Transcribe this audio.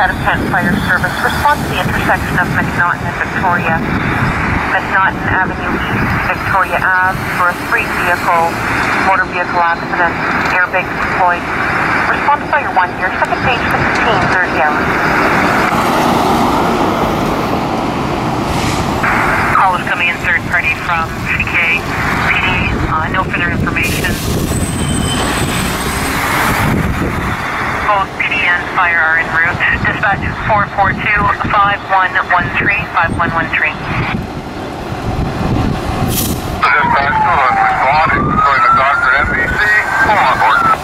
Chatham-Kent Fire Service. Response to the intersection of McNaughton and Victoria. McNaughton Avenue East, Victoria Ave for a motor vehicle accident. Airbags deployed. Response Fire 1 here, second page 16, 30 hours. Call is coming in third party from CK PD. No further information. Both PD and fire are en route. Dispatch 442-5113, 5113. Dispatch 2 responding, going to Dr. MBC, full on board.